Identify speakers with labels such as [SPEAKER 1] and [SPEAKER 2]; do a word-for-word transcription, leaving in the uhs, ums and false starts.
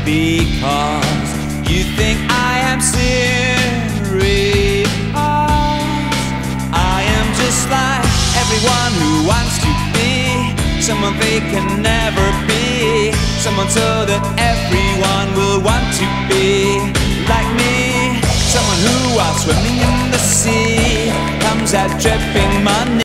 [SPEAKER 1] because you think I am serious. I am just like everyone who wants to be someone they can never be, someone so that everyone will want to be like me. Someone who, while swimming in the sea, comes out dripping money.